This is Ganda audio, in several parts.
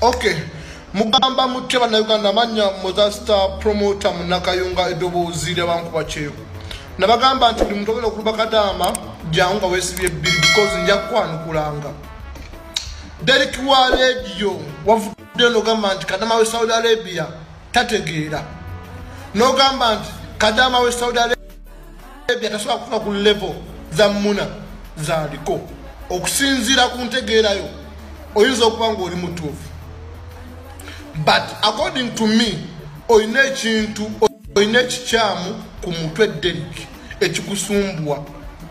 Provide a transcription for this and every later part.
Okay. Mugamba muteba na Uganda manya Mozar star promoter munakayunga edobozi lyabantu bacheeko. Nabagamba nti buli mutogera okuba Kadama janga wesibye bili because nja kwanukulanga. Derick wa radio wavudde no gamba nti Kadama we Saudi Arabia tategeera. No gamba nti Kadama we Saudi Arabia tasobola kufuna ku level za muna zaliko. Okusinzira ku ntegeerayo oyinza okuba ng'oli mutuufu. But according to me, oyine chintu oyine chichamu ku mutwe Derick ekikusumbwa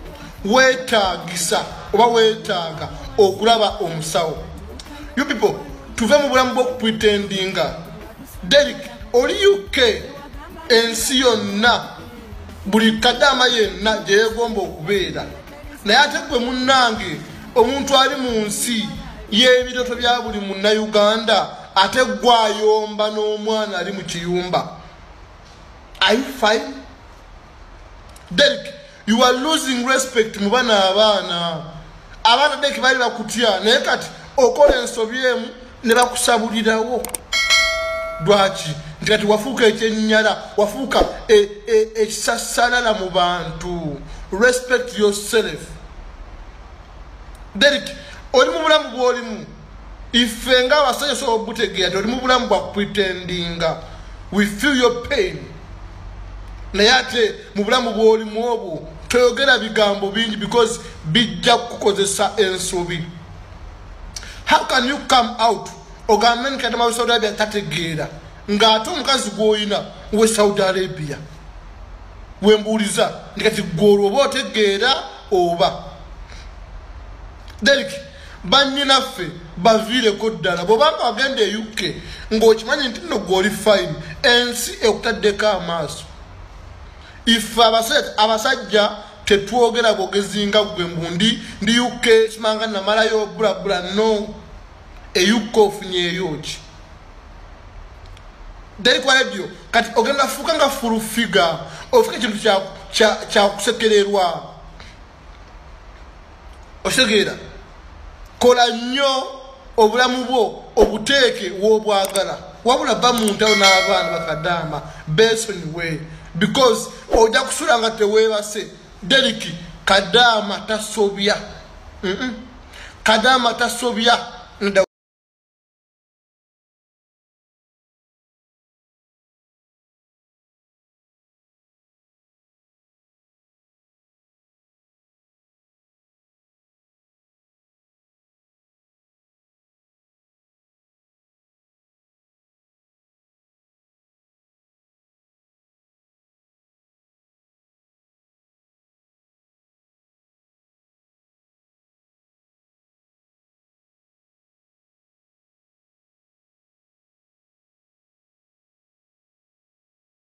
wetaagisa oba wetaaga okulaba omusawo. You people tuve mu bulamu bw'okupretendinga Derick oli UK ensi yonna buli Kadama yenna gye yeegomba okubeera naye ate gwe munnange omuntu ali mu nsi y'ebiroto bya buli munnauganda ate gwayomba n'omwana ali mu kiyumba. Are you fine? Derick, you are losing respect mu bana abaana Derick bali bakutya naye kati okola ensobi emu ne bakusabulirawo. Lwaki? Nti kati wafuuka ekyennyala wafuuka ekisasalala mu bantu. Respect yourself. Derick, oli mu bulamu bw'olimu ife nga abasajja so obutegeera oli mu bulamu bwa pretendinga. We feel your pain. Naye ate mu bulamu bw'olimu obwo toyogera bigambo bingi because bijja kukozesa ensobi. How can you come out ogambe nti Kadama we Saudi Arabia tategeera ng'ate omukazi gw'olina we Saudi Arabia wembuuliza ndi kati gw'olwo oba otegeera oba. Derick, bannyinaffe baviireko ddala bw'obanga wagenda e UK ng'okimanyi nti nno gw'oli fine ensi ekutaddeko amaaso. Ife abasajja tetwogera bwogezi nga gwe mbundi ndi UK simanga namalayo bulabula no e UK ofunyeeyo ki. Derick wa radio kati ogenda fuuka nga full figure ofuka ekintu kyakusekererwa. Osegeera kola nnyo obulamu bwo obuteeke w'obwagala wabula ba mu ntawo n'abaana ba Kadama Benson we because ojja kusula nga teweebase. Derick, Kadama tasobya. Kadama tasobya.